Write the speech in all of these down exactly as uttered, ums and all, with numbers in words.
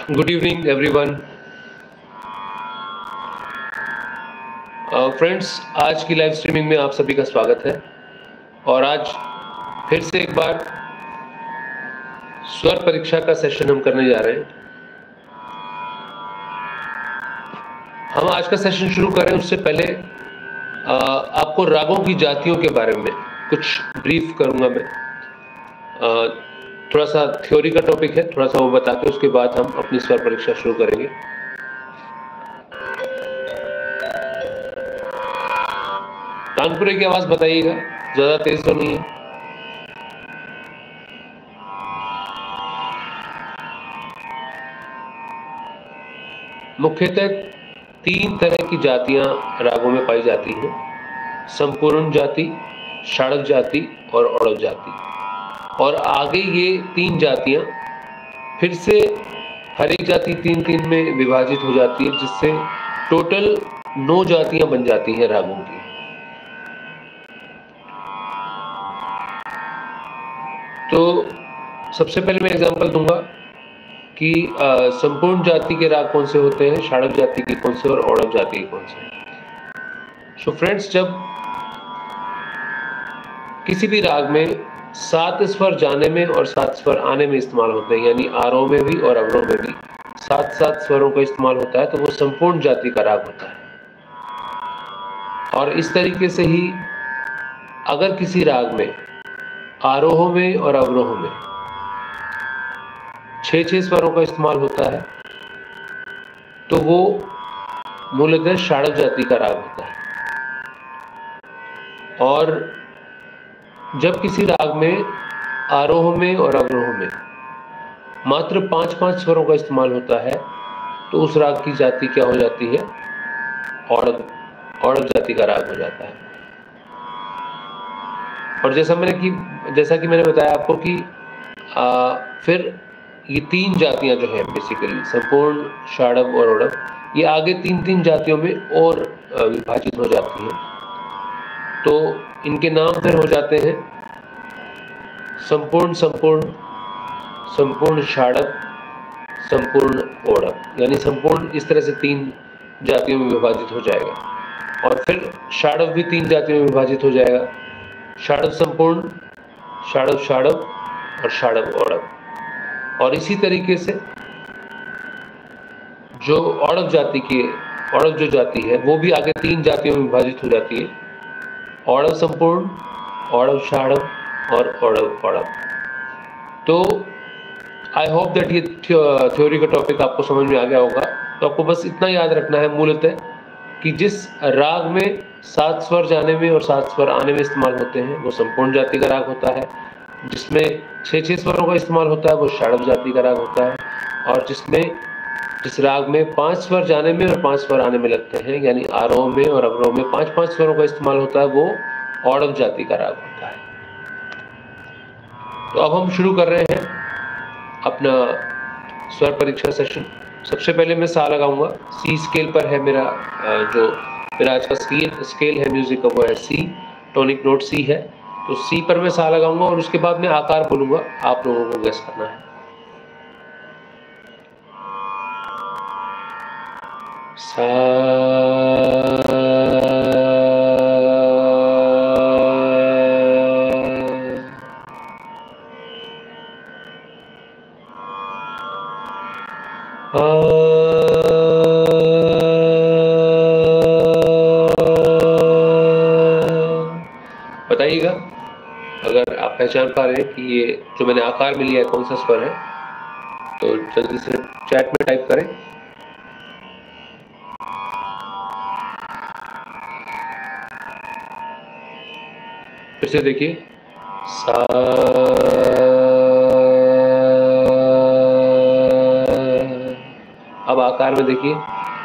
Good evening everyone. Friends, आज की live streaming में आप सभी का स्वागत है। और आज फिर से एक बार स्वर परीक्षा का सेशन हम करने जा रहे हैं। हम आज का सेशन शुरू करें उससे पहले आ, आपको रागों की जातियों के बारे में कुछ ब्रीफ करूंगा मैं। आ, थोड़ा सा थ्योरी का टॉपिक है, थोड़ा सा वो बता के उसके बाद हम अपनी स्वर परीक्षा शुरू करेंगे। तानपुरे की आवाज बताइएगा, ज्यादा तेज तो नहीं है। मुख्यतः तीन तरह की जातियां रागों में पाई जाती हैं: संपूर्ण जाति, षाडव जाति और औडव जाति। और आगे ये तीन जातियां फिर से हर एक जाति तीन तीन में विभाजित हो जाती है, जिससे टोटल नौ जातियां बन जाती हैं रागों की। तो सबसे पहले मैं एग्जांपल दूंगा कि संपूर्ण जाति के राग कौन से होते हैं, षाडव जाति के कौन से और औडव जाति के कौन से। सो फ्रेंड्स, जब किसी भी राग में सात स्वर जाने में और सात स्वर आने में इस्तेमाल होते हैं, यानी आरोह में भी और अवरोह में भी सात सात स्वरों का इस्तेमाल होता है, तो वो संपूर्ण जाति का राग होता है। और इस तरीके से ही अगर किसी राग में आरोह में और अवरोह में छह छह स्वरों का इस्तेमाल होता है, तो वो मूलतः षाडव जाति का राग होता है। और जब किसी राग में आरोह में और अवरोह में मात्र पांच पांच स्वरों का इस्तेमाल होता है, तो उस राग की जाति क्या हो जाती है? औडव औडव जाति का राग हो जाता है। और जैसा मैंने कि जैसा कि मैंने बताया आपको कि आ, फिर ये तीन जातियां जो हैं बेसिकली संपूर्ण, षाडव और औडव, ये आगे तीन तीन जातियों में और विभाजित हो जाती हैं। तो इनके नाम फिर हो जाते हैं संपूर्ण संपूर्ण, संपूर्ण षाडव, संपूर्ण औडव। यानी संपूर्ण इस तरह से तीन जातियों में विभाजित हो जाएगा। और फिर षाडव भी तीन जातियों में विभाजित हो जाएगा: षाडव संपूर्ण, षाडव षाडव और षाडव औडव। और इसी तरीके से जो औडव जाति के औडव जो जाति है वो भी आगे तीन जातियों में विभाजित हो जाती है: औडव संपूर्ण, औडव षाडव और औडव औडव। तो आई होप दैट ये थ्योरी का टॉपिक आपको समझ में आ गया होगा। तो आपको बस इतना याद रखना है मूलतः कि जिस राग में सात स्वर जाने में और सात स्वर आने में इस्तेमाल होते हैं वो संपूर्ण जाति का राग होता है। जिसमें छह छह स्वरों का इस्तेमाल होता है वो षाडव जाति का राग होता है। और जिसमें जिस राग में पांच स्वर जाने में और पांच स्वर आने में लगते हैं, यानी आरोह में और अवरोह में पांच पांच स्वरों का इस्तेमाल होता है, वो औडव जाति का राग होता है। तो अब हम शुरू कर रहे हैं अपना स्वर परीक्षा सेशन। सबसे पहले मैं सा लगाऊंगा। सी स्केल पर है मेरा, जो मेरा आज का स्केल स्केल है म्यूजिक का, वो है सी। टोनिक नोट सी है, तो सी पर मैं सा लगाऊंगा और उसके बाद मैं आकार बोलूंगा, आप लोगों को गेस करना है। सा बताइएगा अगर आप पहचान पा रहे हैं कि ये जो मैंने आकार में लिया है कौन सा स्वर है, तो जल्दी से चैट में टाइप करें। फिर से देखिए, सा अब आकार में देखिए,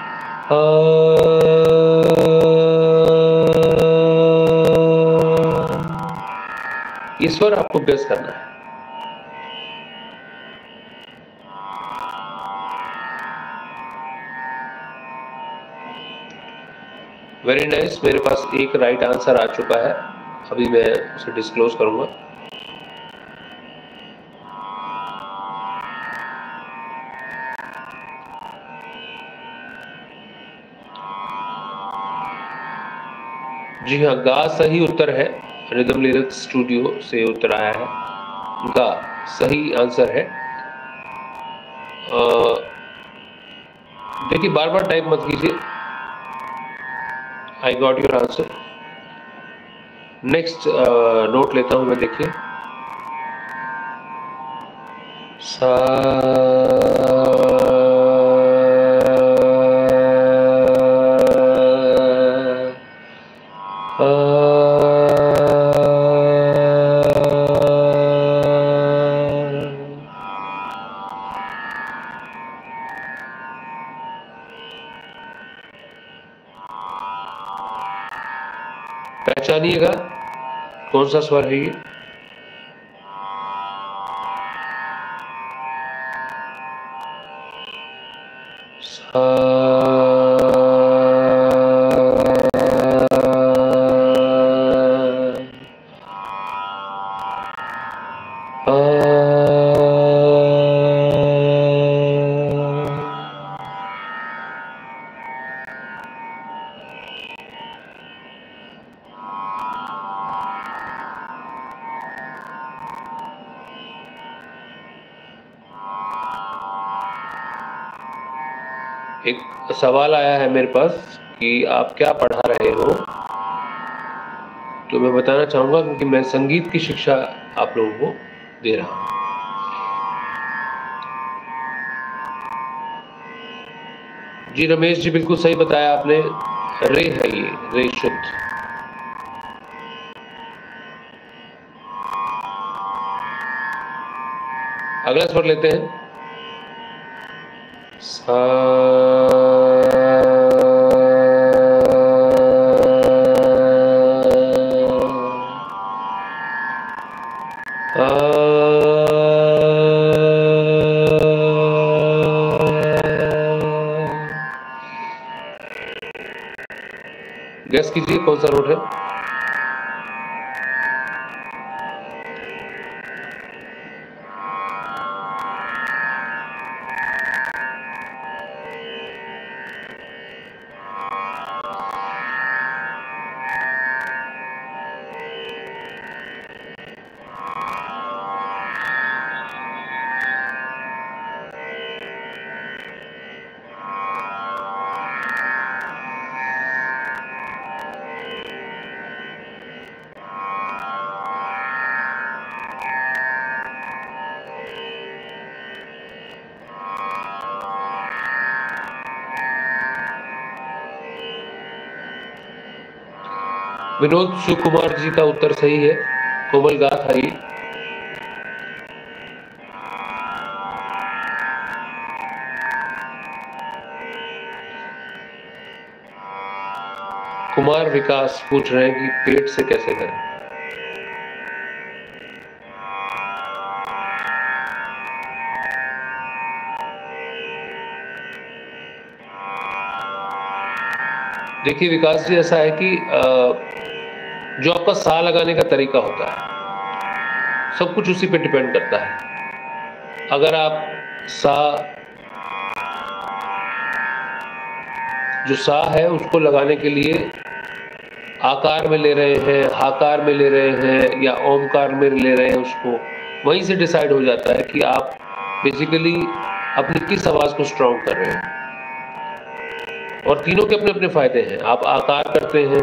ये स्वर आपको गेस करना है। वेरी नाइस, मेरे पास एक राइट आंसर आ चुका है, अभी मैं उसे डिस्क्लोज करूंगा। जी हाँ, गा सही उत्तर है। रिदम लिरिक्स स्टूडियो से उत्तर आया है। गा सही आंसर है। देखिए बार बार टाइप मत कीजिए। I got your answer. Next note लेता हूं मैं। देखिए सा पहचानिएगा कौन सा स्वर है ये। एक सवाल आया है मेरे पास कि आप क्या पढ़ा रहे हो, तो मैं बताना चाहूँगा क्योंकि मैं संगीत की शिक्षा आप लोगों को दे रहा हूँ। जी रमेश जी, बिल्कुल सही बताया आपने। रे है ये, रे शुद्ध। अगला स्वर लेते हैं। सा गैस कीजिए कौन सा नोट है। विनोद शिवकुमार जी का उत्तर सही है। कोमल गा था ये। कुमार विकास पूछ रहे हैं कि पेट से कैसे करें। देखिए विकास जी, ऐसा है कि जो आपका सा लगाने का तरीका होता है सब कुछ उसी पे डिपेंड करता है। अगर आप सा जो सा है उसको लगाने के लिए आकार में ले रहे हैं, हाकार में ले रहे हैं या ओमकार में ले रहे हैं, उसको वहीं से डिसाइड हो जाता है कि आप बेसिकली अपनी किस आवाज को स्ट्रॉन्ग कर रहे हैं। और तीनों के अपने अपने फायदे हैं। आप आकार करते हैं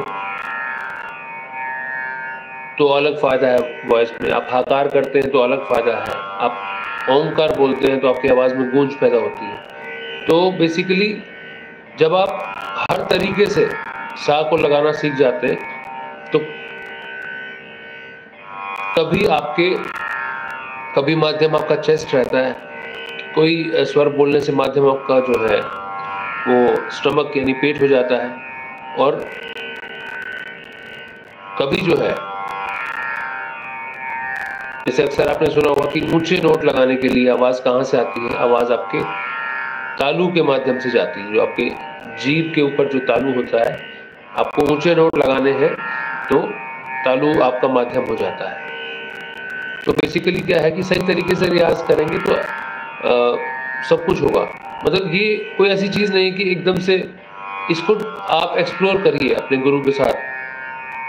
तो अलग फायदा है वॉइस में, आप हाकार करते हैं तो अलग फायदा है, आप ओमकार बोलते हैं तो आपकी आवाज में गूंज पैदा होती है। तो बेसिकली जब आप हर तरीके से सा को लगाना सीख जाते हैं तो कभी आपके कभी माध्यम आपका चेस्ट रहता है, कोई स्वर बोलने से माध्यम आपका जो है वो स्टमक यानी पेट हो जाता है, और कभी जो है जैसे अक्सर आपने सुना होगा कि ऊंचे नोट लगाने के लिए आवाज कहाँ से आती है, आवाज आपके तालू के माध्यम से जाती है। जो आपके जीभ के ऊपर जो तालू होता है, आपको ऊंचे नोट लगाने हैं तो तालू आपका माध्यम हो जाता है। तो बेसिकली क्या है कि सही तरीके से रियाज करेंगे तो आ, सब कुछ होगा। मतलब ये कोई ऐसी चीज नहीं कि एकदम से, इसको आप एक्सप्लोर करिए अपने गुरु के साथ।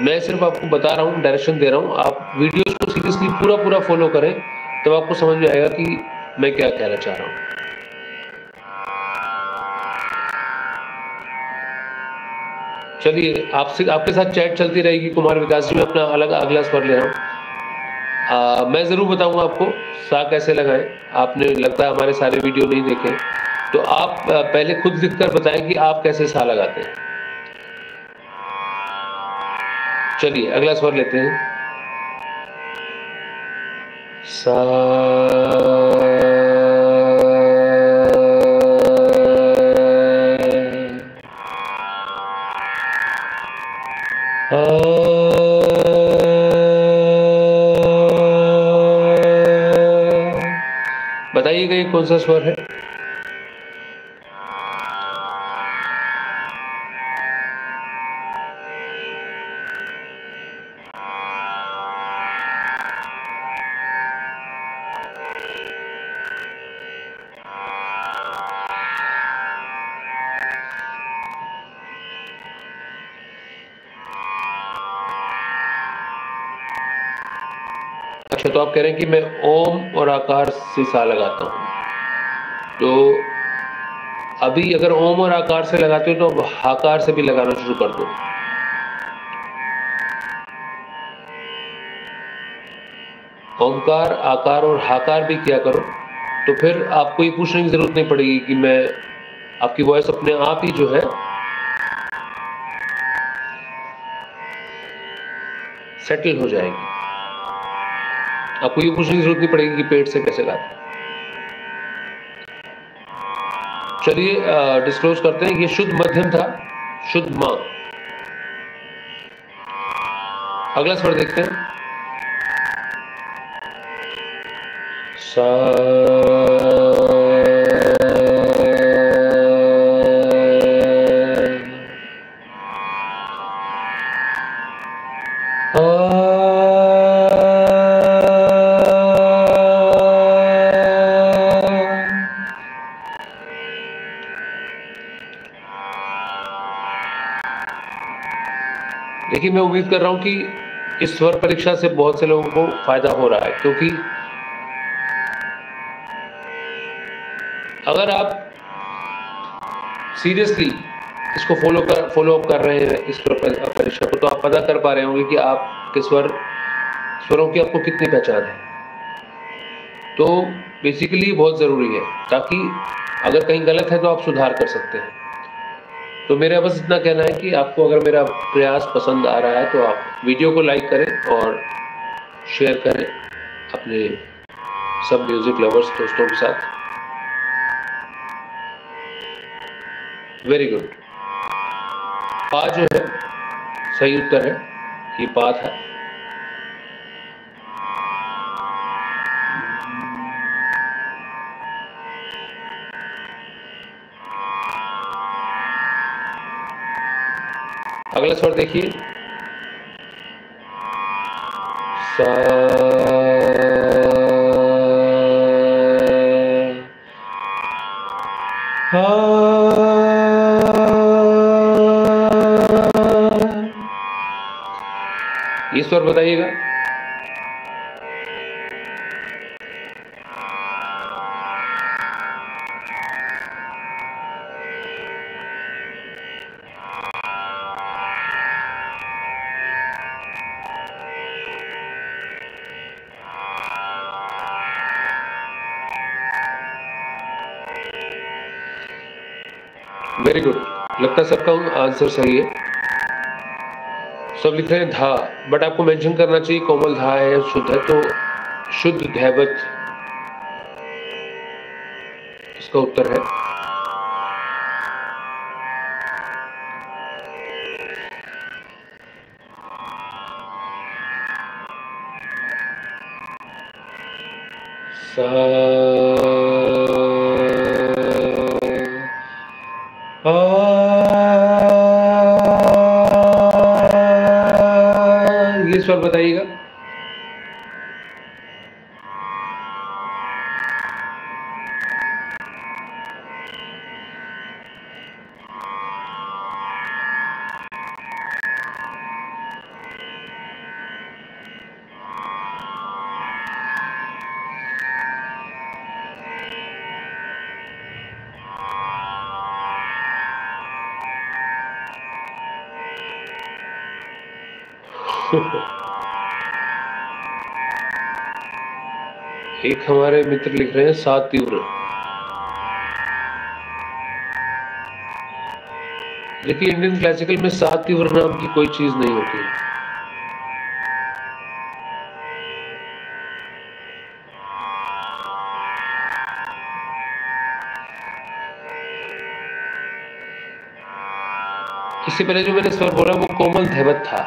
मैं सिर्फ आपको बता रहा हूँ, डायरेक्शन दे रहा हूँ। आप वीडियोस को सीरियसली पूरा पूरा फॉलो करें, तब तो आपको समझ में आएगा कि मैं क्या कहना चाह रहा हूँ। चलिए, आपसे आपके साथ चैट चलती रहेगी कुमार विकास जी। मैं अपना अलग अगला स्वर ले रहा हूँ। आ, मैं ज़रूर बताऊंगा आपको सा कैसे लगाएं। आपने लगता है हमारे सारे वीडियो नहीं देखे, तो आप पहले खुद लिखकर बताएं कि आप कैसे सा लगाते हैं। चलिए अगला स्वर लेते हैं। सा बताइएगा ये कौन सा स्वर है? अच्छा, तो आप कह रहे हैं कि मैं ओम और आकार से सा लगाता हूं। तो अभी अगर ओम और आकार से लगाते हो तो हाकार से भी लगाना शुरू कर दो। ओमकार, आकार और हाकार भी किया करो, तो फिर आपको ये पूछने की जरूरत नहीं पड़ेगी कि मैं आपकी वॉइस अपने आप ही जो है सेटल हो जाएगी। आपको ये पूछने की जरूरत नहीं पड़ेगी कि पेट से कैसे गाते हैं। चलिए डिस्क्लोज करते हैं, ये शुद्ध मध्यम था, शुद्ध मां। अगला स्वर देखते हैं। सा देखिए, मैं उम्मीद कर रहा हूं कि इस स्वर परीक्षा से बहुत से लोगों को फायदा हो रहा है, क्योंकि अगर आप सीरियसली इसको फॉलो कर फॉलो अप कर रहे हैं इस स्वर परीक्षा को, तो आप पता कर पा रहे होंगे कि आपके स्वर स्वरों की आपको कितनी पहचान है। तो बेसिकली बहुत ज़रूरी है, ताकि अगर कहीं गलत है तो आप सुधार कर सकते हैं। तो मेरा बस इतना कहना है कि आपको अगर मेरा प्रयास पसंद आ रहा है तो आप वीडियो को लाइक करें और शेयर करें अपने सब म्यूज़िक लवर्स दोस्तों के साथ। Very good. पा जो है सही उत्तर है, ये पा था। अगला स्वर देखिए। सा हा ये स्वर बताइएगा। Very good. लगता है सबका आंसर सही है। सब लिख रहे हैं धा, बट आपको मेंशन करना चाहिए कोमल धा है या शुद्ध है। तो शुद्ध धैवत इसका उत्तर है। सा आ ये स्वर बताइएगा। एक हमारे मित्र लिख रहे हैं सात तीव्र। देखिए इंडियन क्लासिकल में सात तीव्र नाम की कोई चीज नहीं होती। इससे पहले जो मैंने स्वर बोला वो कोमल धैवत था,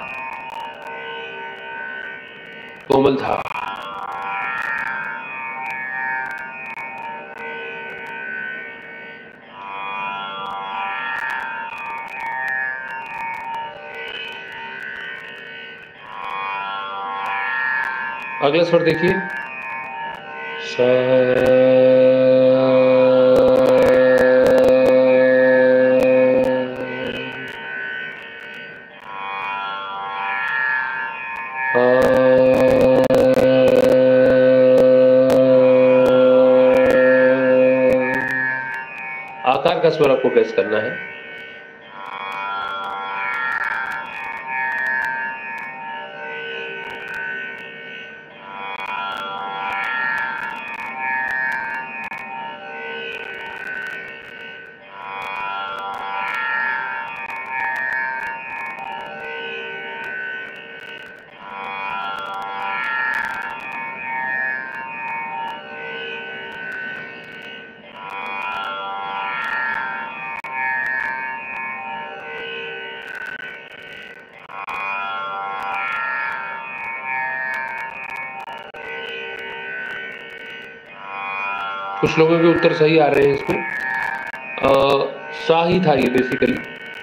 कोमल था। अगला स्वर देखिए, सा आकार का स्वर आपको गैस करना है। कुछ लोगों के उत्तर सही आ रहे हैं इसमें। आ, सा ही था ये बेसिकली।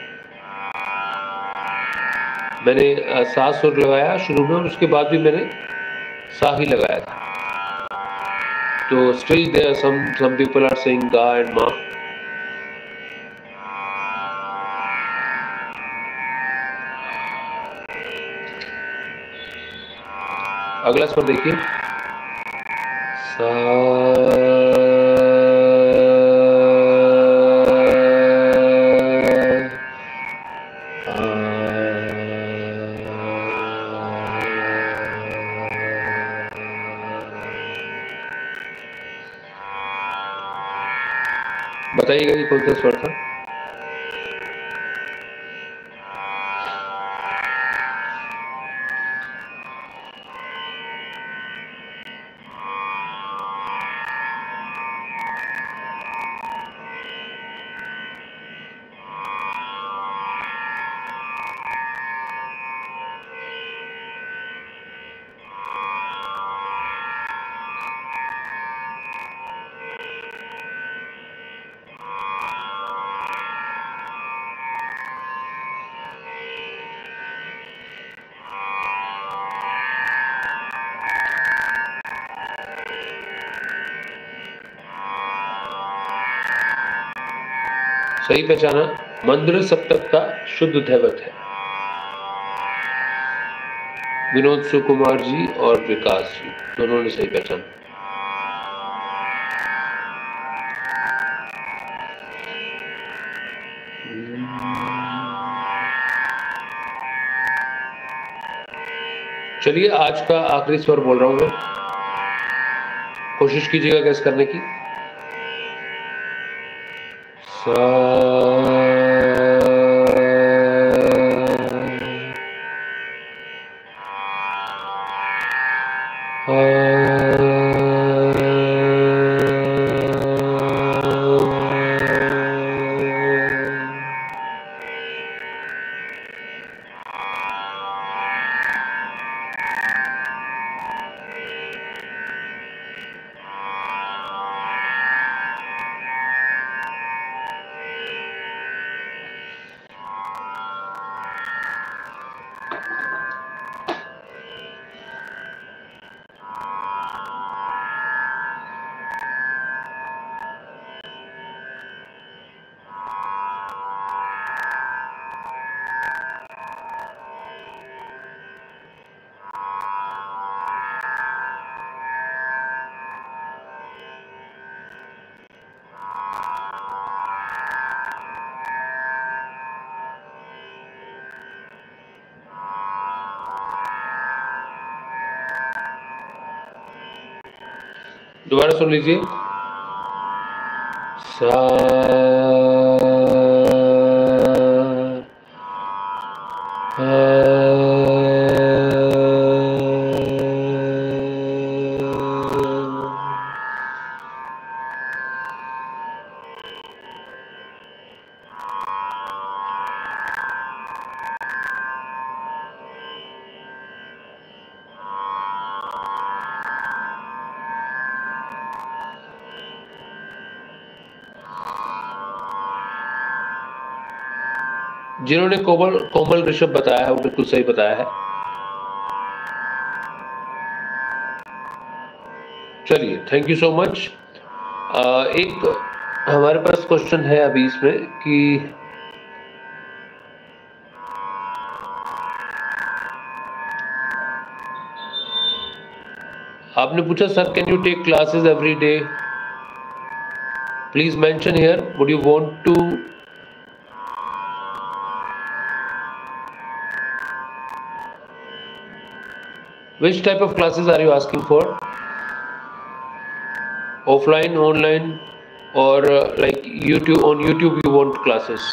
मैंने आ, सा सुर लगाया शुरू में और उसके बाद भी मैंने सा ही लगाया था। तो still there some some people are saying गा एंड मा। अगला स्वर देखिए, सा बताइएगा ये कौन सा स्वर था। सही पहचाना, मंद्र सप्तक का शुद्ध धैवत है। विनोद सुकुमार जी और विकास जी दोनों ने सही पहचाना। चलिए आज का आखिरी स्वर बोल रहा हूं मैं, कोशिश कीजिएगा गैस करने की। सा दोबारा सुन लीजिए। सा जिन्होंने कोमल कोमल ऋषभ बताया है वो बिल्कुल सही बताया है। चलिए, थैंक यू सो मच। एक हमारे पास क्वेश्चन है अभी इसमें कि आपने पूछा sir can you take classes every day, please mention here would you want to which type of classes are you asking for, offline, online, or uh, like YouTube, on YouTube you want classes?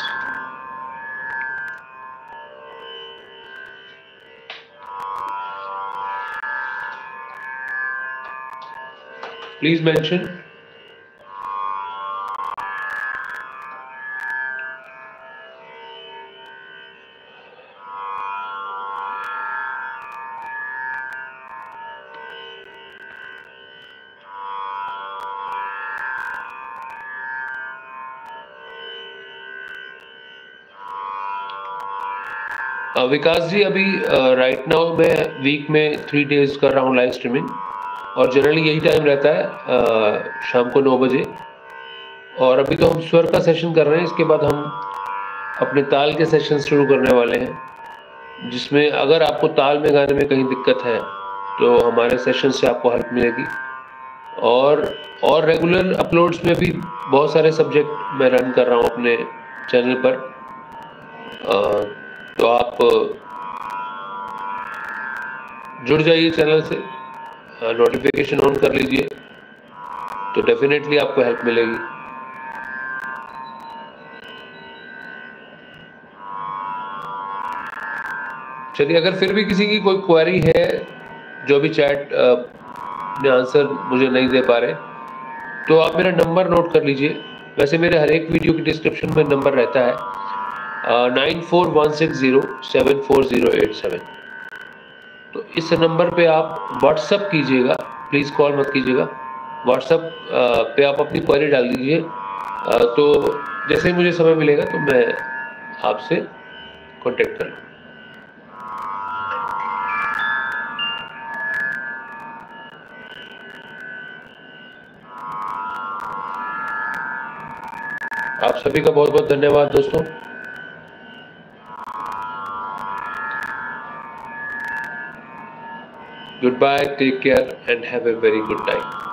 Please mention. Vikas ji, अभी right now मैं week में three days कर रहा हूँ live streaming, और generally यही time रहता है uh, शाम को नौ बजे। और अभी तो हम स्वर का सेशन कर रहे हैं, इसके बाद हम अपने ताल के सेशन शुरू करने वाले हैं, जिसमें अगर आपको ताल में गाने में कहीं दिक्कत है तो हमारे सेशन से आपको हेल्प मिलेगी। और और रेगुलर अपलोड्स में भी बहुत सारे सब्जेक्ट मैं रन कर रहा हूँ अपने चैनल पर, uh, तो आप जुड़ जाइए चैनल से, नोटिफिकेशन ऑन कर लीजिए, तो डेफिनेटली आपको हेल्प मिलेगी। चलिए, अगर फिर भी किसी की कोई क्वेरी है जो भी चैट ने आंसर मुझे नहीं दे पा रहे, तो आप मेरा नंबर नोट कर लीजिए। वैसे मेरे हर एक वीडियो की डिस्क्रिप्शन में नंबर रहता है nine four one six zero seven four zero eight seven. तो इस नंबर पे आप व्हाट्सअप कीजिएगा, प्लीज़ कॉल मत कीजिएगा। व्हाट्सअप पे आप अपनी क्वेरी डाल दीजिए, तो जैसे ही मुझे समय मिलेगा तो मैं आपसे कांटेक्ट करूँगा। आप सभी का बहुत बहुत धन्यवाद दोस्तों। Goodbye, take care and have a very good time.